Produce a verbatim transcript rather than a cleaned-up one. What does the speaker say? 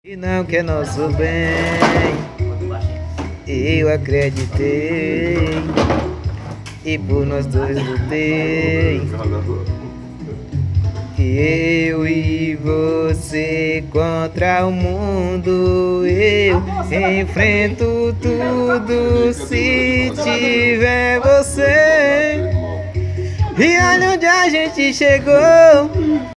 E não quer nosso bem, eu acreditei e por nós dois lutei. Eu e você contra o mundo, eu enfrento tudo se tiver você. E olha onde a gente chegou.